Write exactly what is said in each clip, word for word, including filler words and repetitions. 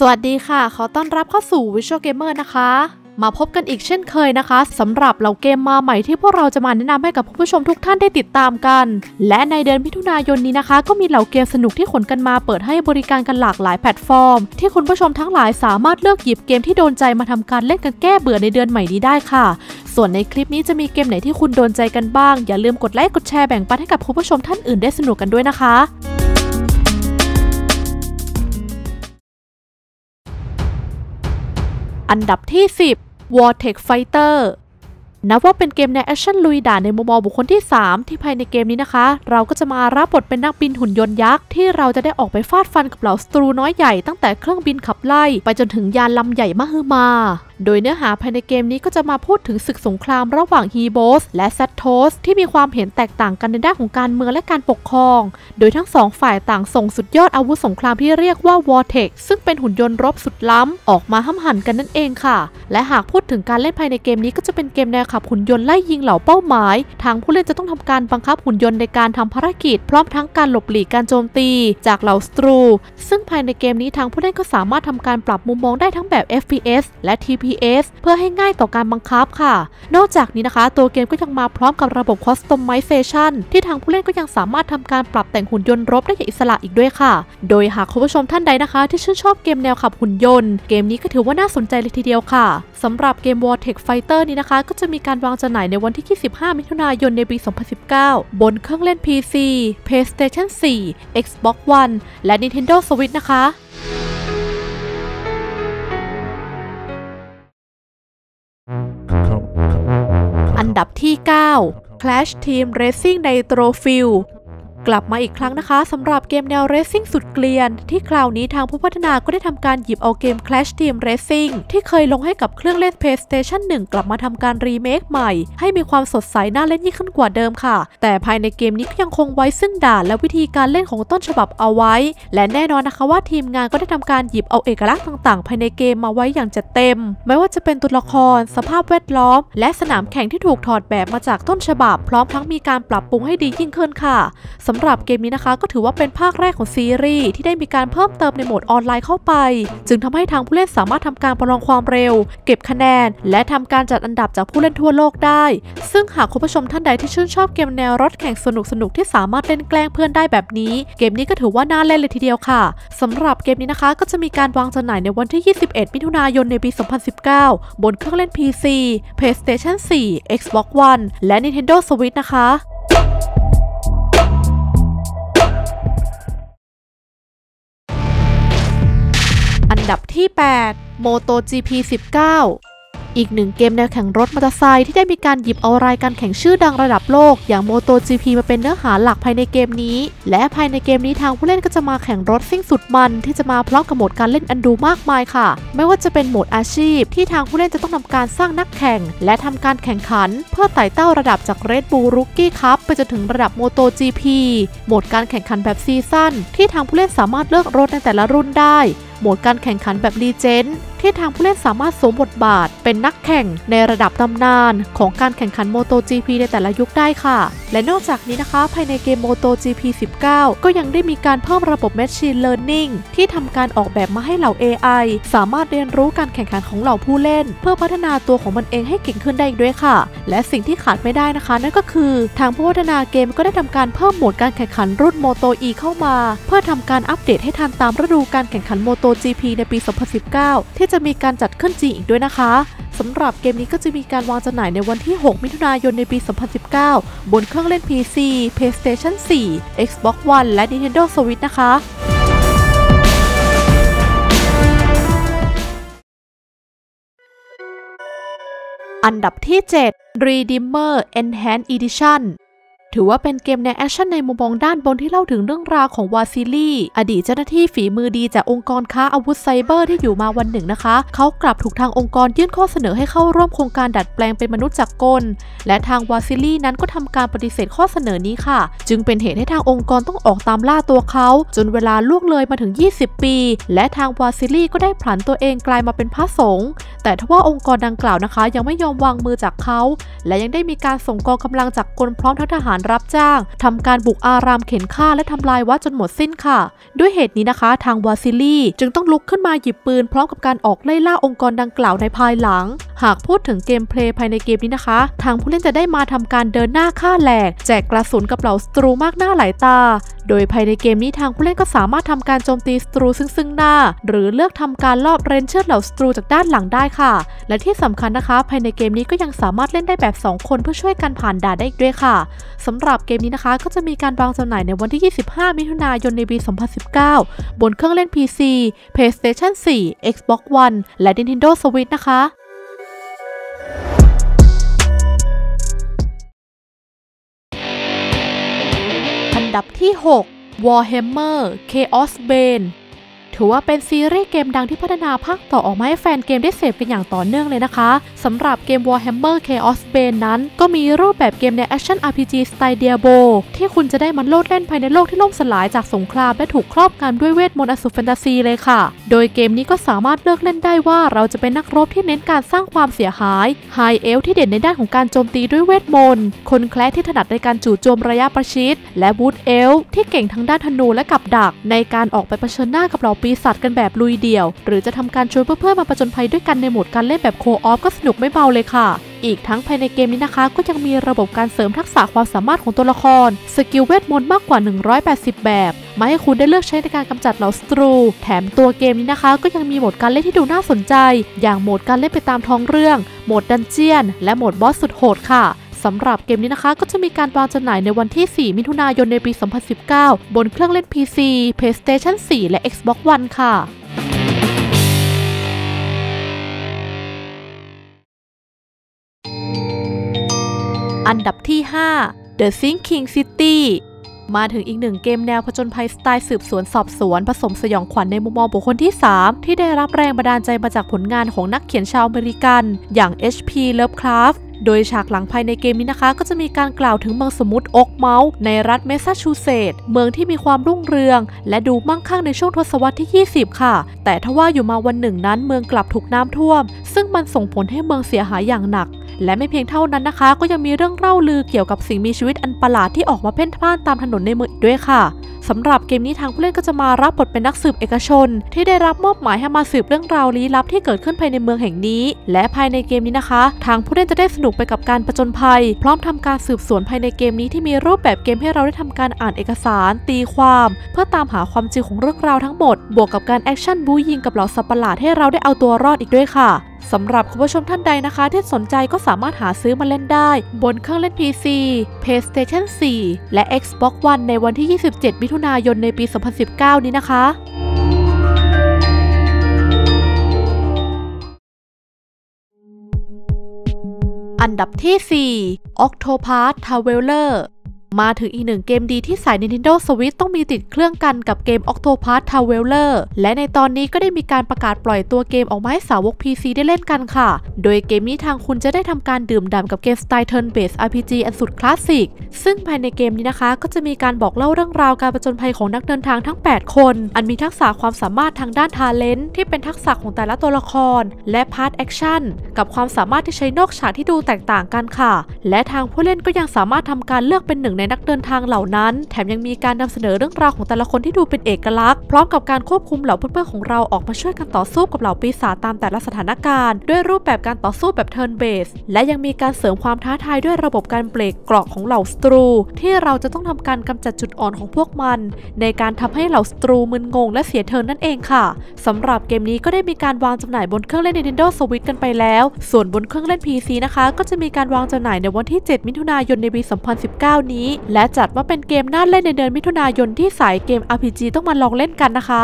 สวัสดีค่ะขอต้อนรับเข้าสู่ Visual Gamer นะคะมาพบกันอีกเช่นเคยนะคะสำหรับเหล่าเกมมาใหม่ที่พวกเราจะมาแนะนำให้กับผู้ชมทุกท่านได้ติดตามกันและในเดือนมิถุนายนนี้นะคะก็มีเหล่าเกมสนุกที่ขนกันมาเปิดให้บริการกันหลากหลายแพลตฟอร์มที่คุณผู้ชมทั้งหลายสามารถเลือกหยิบเกมที่โดนใจมาทำการเล่นกันแก้เบื่อในเดือนใหม่นี้ได้ค่ะส่วนในคลิปนี้จะมีเกมไหนที่คุณโดนใจกันบ้างอย่าลืมกดไลค์กดแชร์แบ่งปันให้กับคุณผู้ชมท่านอื่นได้สนุกกันด้วยนะคะอันดับที่สิบ Vortex Fighter นับว่าเป็นเกมในแอคชั่นลุยด่านในมุมมองบุคคลที่สามที่ภายในเกมนี้นะคะเราก็จะมารับบทเป็นนักบินหุ่นยนต์ยักษ์ที่เราจะได้ออกไปฟาดฟันกับเหล่าศัตรูน้อยใหญ่ตั้งแต่เครื่องบินขับไล่ไปจนถึงยานลำใหญ่มหึมาโดยเนื้อหาภายในเกมนี้ก็จะมาพูดถึงศึกสงครามระหว่างฮีโบสและแซตโทสที่มีความเห็นแตกต่างกันในด้านของการเมืองและการปกครองโดยทั้งสองฝ่ายต่างส่งสุดยอดอาวุธสงครามที่เรียกว่า Vortex ซึ่งเป็นหุ่นยนต์รบสุดล้ำออกมาห้ำหั่นกันนั่นเองค่ะและหากพูดถึงการเล่นภายในเกมนี้ก็จะเป็นเกมแนวขับหุ่นยนต์ไล่ยิงเหล่าเป้าหมายทางผู้เล่นจะต้องทำการบังคับหุ่นยนต์ในการทำภารกิจพร้อมทั้งการหลบหลีกการโจมตีจากเหล่าศัตรูซึ่งภายในเกมนี้ทางผู้เล่นก็สามารถทำการปรับมุมมองได้ทั้งแบบ เอฟ พี เอส และ ที พี เอส เพื่อให้ง่ายต่อการบังคับค่ะนอกจากนี้นะคะตัวเกมก็ยังมาพร้อมกับระบบ Customization ที่ทางผู้เล่นก็ยังสามารถทำการปรับแต่งหุ่นยนต์รบได้อย่างอิสระอีกด้วยค่ะโดยหากคุณผู้ชมท่านใดนะคะที่ชื่นชอบเกมแนวขับหุ่นยนต์เกมนี้ก็ถือว่าน่าสนใจเลยทีเดียวค่ะสำหรับเกม Vortex Fighter นี้นะคะก็จะมีการวางจำหน่ายในวันที่ยี่สิบห้ามิถุนายนในปี สองพันสิบเก้า บนเครื่องเล่น พี ซี PlayStation โฟร์ Xbox One และ Nintendo Switch นะคะอันดับที่ เก้า Clash Team Racing Nitro Fuelกลับมาอีกครั้งนะคะสำหรับเกมแนวเรซซิ่งสุดเกลียนที่คราวนี้ทางผู้พัฒนาก็ได้ทำการหยิบเอาเกม Clash Team Racing ที่เคยลงให้กับเครื่องเล่น PlayStation หนึ่ง กลับมาทำการรีเมคใหม่ให้มีความสดใสน่าเล่นยิ่งขึ้นกว่าเดิมค่ะแต่ภายในเกมนี้ก็ยังคงไว้ซึ่งด่านและวิธีการเล่นของต้นฉบับเอาไว้และแน่นอนนะคะว่าทีมงานก็ได้ทำการหยิบเอาเอกลักษณ์ต่างๆภายในเกมมาไว้อย่างจัดเต็มไม่ว่าจะเป็นตัวละครสภาพแวดล้อมและสนามแข่งที่ถูกถอดแบบมาจากต้นฉบับพร้อมทั้งมีการปรับปรุงให้ดียิ่งขึ้นค่ะสำหรับเกมนี้นะคะก็ถือว่าเป็นภาคแรกของซีรีส์ที่ได้มีการเพิ่มเติมในโหมดออนไลน์เข้าไปจึงทำให้ทางผู้เล่นสามารถทำการประลองความเร็วเก็บคะแนนและทำการจัดอันดับจากผู้เล่นทั่วโลกได้ซึ่งหากคุณผู้ชมท่านใดที่ชื่นชอบเกมแนวรถแข่งสนุกๆที่สามารถเล่นแกล้งเพื่อนได้แบบนี้เกมนี้ก็ถือว่าน่าเล่นเลยทีเดียวค่ะสำหรับเกมนี้นะคะก็จะมีการวางจำหน่ายในวันที่ยี่สิบเอ็ดมิถุนายนในปี สองพันสิบเก้า บนเครื่องเล่น พี ซี PlayStation โฟร์ Xbox One และ Nintendo Switch นะคะอันดับที่ แปด MotoGP สิบเก้าอีกหนึ่งเกมแนวแข่งรถมอเตอร์ไซค์ที่ได้มีการหยิบเอารายการแข่งชื่อดังระดับโลกอย่าง MotoGP มาเป็นเนื้อหาหลักภายในเกมนี้และภายในเกมนี้ทางผู้เล่นก็จะมาแข่งรถซิ่งสุดมันที่จะมาพร้อมกับโหมดการเล่นอันดูมากมายค่ะไม่ว่าจะเป็นโหมดอาชีพที่ทางผู้เล่นจะต้องทำการสร้างนักแข่งและทำการแข่งขันเพื่อไต่เต้าระดับจาก Red Bull Rookie Cup ไปจนถึงระดับ MotoGP โหมดการแข่งขันแบบซีซั่นที่ทางผู้เล่นสามารถเลือกรถในแต่ละรุ่นได้โหมดการแข่งขันแบบลีเจนด์ที่ทางผู้เล่นสามารถสวมบทบาทเป็นนักแข่งในระดับตำนานของการแข่งขัน MotoGP ในแต่ละยุคได้ค่ะและนอกจากนี้นะคะภายในเกม MotoGP สิบเก้า ก็ยังได้มีการเพิ่มระบบ Machine Learning ที่ทำการออกแบบมาให้เหล่า เอ ไอ สามารถเรียนรู้การแข่งขันของเหล่าผู้เล่นเพื่อพัฒนาตัวของมันเองให้เก่งขึ้นได้อีกด้วยค่ะและสิ่งที่ขาดไม่ได้นะคะนั่นก็คือทางผู้พัฒนาเกมก็ได้ทำการเพิ่มโหมดการแข่งขันรุ่น Moto E เข้ามาเพื่อทำการอัปเดตให้ทันตามฤดูการแข่งขัน MotoGP ในปี สองพันสิบเก้า ที่จะมีการจัดขึ้นจริงอีกด้วยนะคะสำหรับเกมนี้ก็จะมีการวางจำหน่ายในวันที่ หกมิถุนายนในปี สองพันสิบเก้า บนเครื่องเล่น พี ซี PlayStation โฟร์ Xbox One และ Nintendo Switch นะคะอันดับที่ เจ็ด Redeemer Enhanced Editionถือว่าเป็นเกมแนวแอคชั่นในมุมมองด้านบนที่เล่าถึงเรื่องราวของวาซิลีอดีตเจ้าหน้าที่ฝีมือดีจากองค์กรค้าอาวุธไซเบอร์ที่อยู่มาวันหนึ่งนะคะเขากลับถูกทางองค์กรยื่นข้อเสนอให้เข้าร่วมโครงการดัดแปลงเป็นมนุษย์จักรกลและทางวาซิลีนั้นก็ทำการปฏิเสธข้อเสนอนี้ค่ะจึงเป็นเหตุให้ทางองค์กรต้องออกตามล่าตัวเขาจนเวลาล่วงเลยมาถึงยี่สิบปีและทางวาซิลีก็ได้ผลันตัวเองกลายมาเป็นพระสงฆ์แต่ทว่าองค์กรดังกล่าวนะคะยังไม่ยอมวางมือจากเขาและยังได้มีการส่งกองกำลังจักรกลพร้อมทั้งทหารรับจ้างทำการบุกอารามเข็นฆ่าและทำลายวัดจนหมดสิ้นค่ะด้วยเหตุนี้นะคะทางวาซิลีจึงต้องลุกขึ้นมาหยิบปืนพร้อมกับการออกไล่ล่าองค์กรดังกล่าวในภายหลังหากพูดถึงเกมเพลย์ภายในเกมนี้นะคะทางผู้เล่นจะได้มาทำการเดินหน้าฆ่าแหลกแจกกระสุนกับเหล่าศัตรูมากหน้าหลายตาโดยภายในเกมนี้ทางผู้เล่นก็สามารถทำการโจมตีศัตรูซึ่งซึ่งหน้าหรือเลือกทำการลอบเรนเชือดเหล่าศัตรูจากด้านหลังได้ค่ะและที่สำคัญนะคะภายในเกมนี้ก็ยังสามารถเล่นได้แบบสองคนเพื่อช่วยกันผ่านด่านได้อีกด้วยค่ะสำหรับเกมนี้นะคะก็จะมีการวางจำหน่ายในวันที่ยี่สิบห้ามิถุนายนในปีสองพันสิบเก้าบนเครื่องเล่น พี ซี PlayStation โฟร์ Xbox One และ Nintendo Switch นะคะอันดับที่หก Warhammer Chaos Bane ถือว่าเป็นซีรีส์เกมดังที่พัฒนาภาคต่อออกมาให้แฟนเกมได้เสพกันอย่างต่อเนื่องเลยนะคะสำหรับเกม Warhammer Chaos Bane นั้นก็มีรูปแบบเกมใน Action อาร์ พี จี สไตล์ Diablo ที่คุณจะได้มันโลดเล่นภายในโลกที่ล่มสลายจากสงครามและถูกครอบงำด้วยเวทมนต์อสูรแฟนตาซีเลยค่ะโดยเกมนี้ก็สามารถเลือกเล่นได้ว่าเราจะเป็นนักรบที่เน้นการสร้างความเสียหาย High Elf ที่เด่นในด้านของการโจมตีด้วยเวทมนต์คนแคระที่ถนัดในการจู่โจมระยะประชิดและ Wood Elf ที่เก่งทั้งด้านธนูและกับดักในการออกไปเผชิญหน้ากับเหล่าปีศาจกันแบบลุยเดี่ยวหรือจะทำการชวนเพื่อนๆมาผจญภัยด้วยกันในโหมดการเล่นแบบโคออฟก็สนุกไม่เบาเลยค่ะอีกทั้งภายในเกมนี้นะคะก็ยังมีระบบการเสริมทักษะความสามารถของตัวละครสกิลเวทมนต์มากกว่าหนึ่งร้อยแปดสิบแบบมาให้คุณได้เลือกใช้ในการกำจัดเหล่าศัตรูแถมตัวเกมนี้นะคะก็ยังมีโหมดการเล่นที่ดูน่าสนใจอย่างโหมดการเล่นไปตามท้องเรื่องโหมดดันเจียนและโหมดบอสสุดโหดค่ะสำหรับเกมนี้นะคะก็จะมีการวางจำหน่ายในวันที่สี่มิถุนายนในปีสองพันสิบเก้าบนเครื่องเล่น พี ซี PlayStation โฟร์ และ Xbox One ค่ะอันดับที่ห้า The Sinking City มาถึงอีกหนึ่งเกมแนวผจญภัยสไตล์สืบสวนสอบสวนผสมสยองขวัญในมุมมองบุคคลที่สามที่ได้รับแรงบันดาลใจมาจากผลงานของนักเขียนชาวอเมริกันอย่าง เอช พี Lovecraft โดยฉากหลังภายในเกมนี้นะคะก็จะมีการกล่าวถึงเมืองสมุทรโอ๊กเมาส์ในรัฐแมสซาชูเซตส์เมืองที่มีความรุ่งเรืองและดูมั่งคั่งในช่วงทศวรรษที่ยี่สิบค่ะแต่ทว่าอยู่มาวันหนึ่งนั้นเมืองกลับถูกน้ำท่วมซึ่งมันส่งผลให้เมืองเสียหายอย่างหนักและไม่เพียงเท่านั้นนะคะก็ยังมีเรื่องเล่าลือเกี่ยวกับสิ่งมีชีวิตอันประหลาดที่ออกมาเพ่นพ่านตามถนนในเมืองอีกด้วยค่ะสำหรับเกมนี้ทางผู้เล่นก็จะมารับบทเป็นนักสืบเอกชนที่ได้รับมอบหมายให้มาสืบเรื่องราวลี้ลับที่เกิดขึ้นภายในเมืองแห่งนี้และภายในเกมนี้นะคะทางผู้เล่นจะได้สนุกไปกับการผจญภัยพร้อมทำการสืบสวนภายในเกมนี้ที่มีรูปแบบเกมให้เราได้ทำการอ่านเอกสารตีความเพื่อตามหาความจริงของเรื่องราวทั้งหมดบวกกับการแอคชั่นบู๊ยิงกับเหล่าสัตว์ประหลาดให้เราได้เอาตัวรอดอีกด้วยค่ะสำหรับคุณผู้ชมท่านใดนะคะที่สนใจก็สามารถหาซื้อมาเล่นได้บนเครื่องเล่น พี ซี PlayStation โฟร์ และ Xbox One ในวันที่ยี่สิบเจ็ดมิถุนายนในปีสองพันสิบเก้านี้นะคะอันดับที่สี่ Octopath Traveler มาถึงอีกหนึ่งเกมดีที่สาย Nintendo Switch ต้องมีติดเครื่องกันกับเกม Octopath Traveler และในตอนนี้ก็ได้มีการประกาศปล่อยตัวเกมออกมาให้สาวก พี ซี ได้เล่นกันค่ะโดยเกมนี้ทางคุณจะได้ทำการดื่มด่ำกับเกมสไตล์ Turn Based อาร์ พี จี อันสุดคลาสสิกซึ่งภายในเกมนี้นะคะก็จะมีการบอกเล่าเรื่องราวการผจญภัยของนักเดินทางทั้งแปดคนอันมีทักษะความสามารถทางด้าน Talent ที่เป็นทักษะของแต่ละตัวละครและพาร์ทแอคชั่นกับความสามารถที่ใช้นอกฉากที่ดูแตกต่างกันค่ะและทางผู้เล่นก็ยังสามารถทำการเลือกเป็นหนึ่งในนักเดินทางเหล่านั้นแถมยังมีการนำเสนอเรื่องราวของแต่ละคนที่ดูเป็นเอกลักษณ์พร้อมกับการควบคุมเหล่าเพื่อนๆของเราออกมาช่วยกันต่อสู้กับเหล่าปีศาจตามแต่ละสถานการณ์ด้วยรูปแบบการต่อสู้แบบ Turn Based และยังมีการเสริมความท้าทายด้วยระบบการเบรกเกราะของเหล่าศัตรูที่เราจะต้องทำการกำจัดจุดอ่อนของพวกมันในการทำให้เหล่าศัตรูมึนงงและเสียเทิร์นนั่นเองค่ะสำหรับเกมนี้ก็ได้มีการวางจำหน่ายบนเครื่องเล่น Nintendo Switch กันไปแล้วส่วนบนเครื่องเล่น พี ซี นะคะก็จะมีการวางจำหน่ายในวันที่เจ็ดมิถุนายนในปีสองพันสิบเก้านี้และจัดว่าเป็นเกมน่าเล่นในเดือนมิถุนายนที่สายเกม อาร์ พี จี ต้องมาลองเล่นกันนะคะ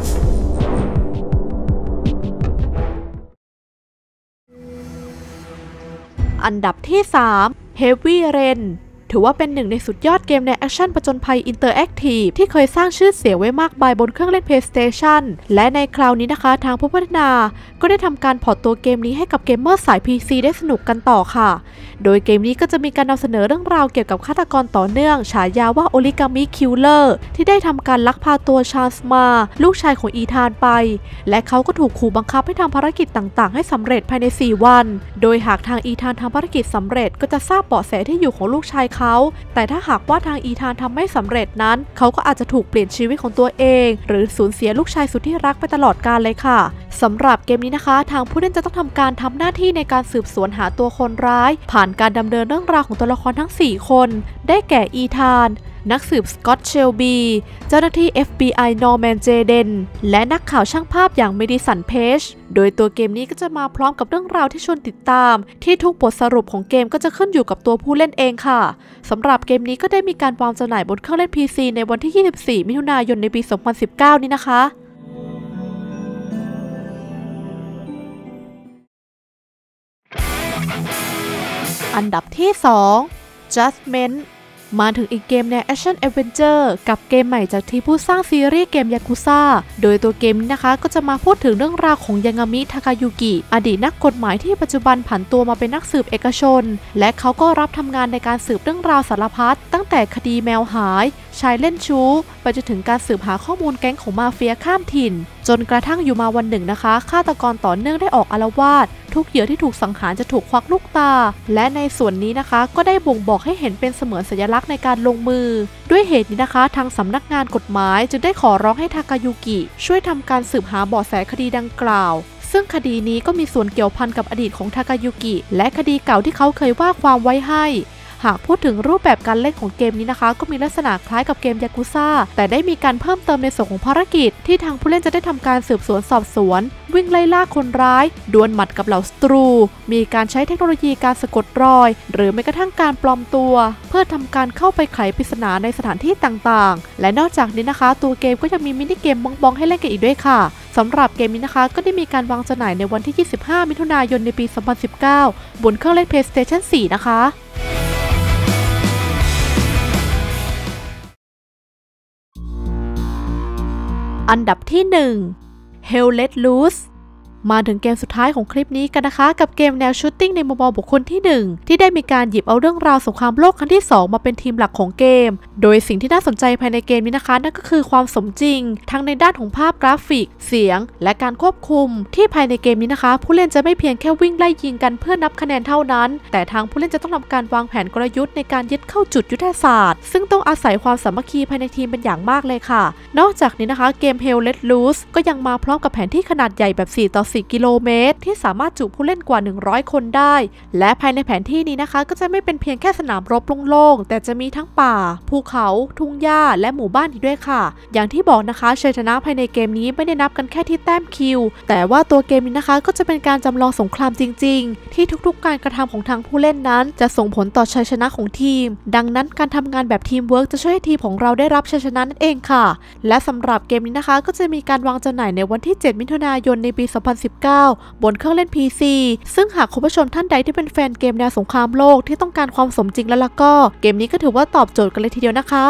อันดับที่สาม Heavy Rain ถือว่าเป็นหนึ่งในสุดยอดเกมในแอคชั่นผจญภัยอินเตอร์แอคทีฟที่เคยสร้างชื่อเสียงไว้มากมายบนเครื่องเล่น PlayStation และในคราวนี้นะคะทางผู้พัฒนาก็ได้ทำการพอร์ตตัวเกมนี้ให้กับเกมเมอร์สาย พี ซี ได้สนุกกันต่อค่ะโดยเกมนี้ก็จะมีการนำเสนอเรื่องราวเกี่ยวกับฆาตกรต่อเนื่องฉายาว่าโอริกามิคิลเลอร์ที่ได้ทำการลักพาตัวชาร์ลส์มาลูกชายของอีธานไปและเขาก็ถูกขู่บังคับให้ทำภารกิจต่างๆให้สำเร็จภายในสี่วันโดยหากทางอีธานทำภารกิจสำเร็จก็จะทราบเบาะแสที่อยู่ของลูกชายเขาเขาแต่ถ้าหากว่าทางอีธานทำไม่สำเร็จนั้นเขาก็อาจจะถูกเปลี่ยนชีวิตของตัวเองหรือสูญเสียลูกชายสุดที่รักไปตลอดกาลเลยค่ะสำหรับเกมนี้นะคะทางผู้เล่นจะต้องทำการทำหน้าที่ในการสืบสวนหาตัวคนร้ายผ่านการดำเนินเรื่องราวของตัวละครทั้งสี่คนได้แก่อีธานนักสืบสกอตต์เชลบีเจ้าหน้าที่ เอฟ บี ไอ นอร์แมน เจเดนและนักข่าวช่างภาพอย่างเมดิสันเพจโดยตัวเกมนี้ก็จะมาพร้อมกับเรื่องราวที่ชวนติดตามที่ทุกบทสรุปของเกมก็จะขึ้นอยู่กับตัวผู้เล่นเองค่ะสำหรับเกมนี้ก็ได้มีการวางจำหน่ายบนเครื่องเล่น พี ซี ในวันที่ ยี่สิบสี่ มิถุนายนในปี สองพันสิบเก้า นี้นะคะอันดับที่สอง Judgment มาถึงอีกเกมแนว Action Adventure กับเกมใหม่จากทีมผู้สร้างซีรีส์เกมยากุซ่าโดยตัวเกมนี้นะคะก็จะมาพูดถึงเรื่องราวของยังามิ ทากายุกิ อดีตนักกฎหมายที่ปัจจุบันผันตัวมาเป็นนักสืบเอกชนและเขาก็รับทำงานในการสืบเรื่องราวสารพัดตั้งแต่คดีแมวหายชายเล่นชู้ไปจนถึงการสืบหาข้อมูลแก๊งของมาเฟียข้ามถิ่นจนกระทั่งอยู่มาวันหนึ่งนะคะฆาตกรต่อเนื่องได้ออกอาละวาดทุกเหยื่อที่ถูกสังหารจะถูกควักลูกตาและในส่วนนี้นะคะก็ได้บ่งบอกให้เห็นเป็นเสมือนสัญลักษณ์ในการลงมือด้วยเหตุนี้นะคะทางสำนักงานกฎหมายจึงได้ขอร้องให้ทากายุกิช่วยทำการสืบหาเบาะแสคดีดังกล่าวซึ่งคดีนี้ก็มีส่วนเกี่ยวพันกับอดีตของทากายุกิและคดีเก่าที่เขาเคยว่าความไว้ให้หากพูดถึงรูปแบบการเล่นของเกมนี้นะคะก็มีลักษณะคล้ายกับเกมยากุซ่าแต่ได้มีการเพิ่มเติมในส่วนของภารกิจที่ทางผู้เล่นจะได้ทำการสืบสวนสอบสวนวิ่งไล่ล่าคนร้ายดวลหมัดกับเหล่าศัตรูมีการใช้เทคโนโลยีการสะกดรอยหรือแม้กระทั่งการปลอมตัวเพื่อทำการเข้าไปไขปริศนาในสถานที่ต่างๆและนอกจากนี้นะคะตัวเกมก็ยังมีมินิเกมบองๆให้เล่นกันอีกด้วยค่ะสำหรับเกมนี้นะคะก็ได้มีการวางจำหน่ายในวันที่ ยี่สิบห้า มิถุนายนในปี สองพันสิบเก้า บนเครื่องเล่น เพลย์สเตชัน สี่ นะคะอันดับที่หนึ่ง Hell Let Loose มาถึงเกมสุดท้ายของคลิปนี้กันนะคะกับเกมแนวชูตติ้งในมุมมองบุคคลที่หนึ่งที่ได้มีการหยิบเอาเรื่องราวสงครามโลกครั้งที่สองมาเป็นทีมหลักของเกมโดยสิ่งที่น่าสนใจภายในเกมนี้นะคะนั่นก็คือความสมจริงทั้งในด้านของภาพกราฟิกเสียงและการควบคุมที่ภายในเกมนี้นะคะผู้เล่นจะไม่เพียงแค่วิ่งไล่ยิงกันเพื่อนับคะแนนเท่านั้นแต่ทางผู้เล่นจะต้องทำการวางแผนกลยุทธ์ในการยึดเข้าจุดยุทธศาสตร์ซึ่งต้องอาศัยความสามัคคีภายในทีมเป็นอย่างมากเลยค่ะนอกจากนี้นะคะเกม Hell Let Loose ก็ยังมาพร้อมกับแผนที่ขนาดใหญ่แบบ สี่ต่อสี่ กิโลเมตรที่สามารถจุผู้เล่นกว่าหนึ่งร้อยคนได้และภายในแผนที่นี้นะคะก็จะไม่เป็นเพียงแค่สนามรบโล่งๆแต่จะมีทั้งป่าภูเขาทุ่งหญ้าและหมู่บ้านอีกด้วยค่ะอย่างที่บอกนะคะชัยชนะภายในเกมนี้ไม่ได้นับกันแค่ที่แต้มคิวแต่ว่าตัวเกมนี้นะคะก็จะเป็นการจำลองสงครามจริงๆที่ทุกๆการกระทำของทางผู้เล่นนั้นจะส่งผลต่อชัยชนะของทีมดังนั้นการทำงานแบบทีมเวิร์กจะช่วยให้ทีมของเราได้รับชัยชนะนั่นเองค่ะและสำหรับเกมนี้นะคะก็จะมีการวางจำหน่ายในวันที่ เจ็ด มิถุนายนในปี สองพันสิบเก้า บนเครื่องเล่น พี ซี ซึ่งหากคุณผู้ชมท่านใดที่เป็นแฟนเกมแนวสงครามโลกที่ต้องการความสมจริงแล้วล่ะก็เกมนี้ก็ถือว่าตอบโจทย์กันเลยทีเดียวนะคะ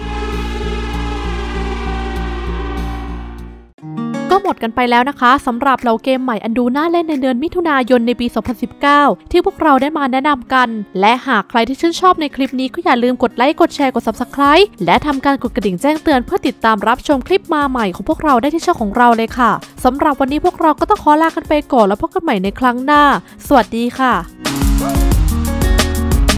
ก็หมดกันไปแล้วนะคะสำหรับเราเกมใหม่อันดูน่าเล่นในเดือนมิถุนายนในปี สองพันสิบเก้า ที่พวกเราได้มาแนะนำกันและหากใครที่ชื่นชอบในคลิปนี้ก็อย่าลืมกดไลค์กดแชร์กด ซับสไครบ์ และทำการกดกระดิ่งแจ้งเตือนเพื่อติดตามรับชมคลิปมาใหม่ของพวกเราได้ที่ช่องของเราเลยค่ะสำหรับวันนี้พวกเราก็ต้องขอลากันไปก่อนแล้วพบกันใหม่ในครั้งหน้าสวัสดีค่ะ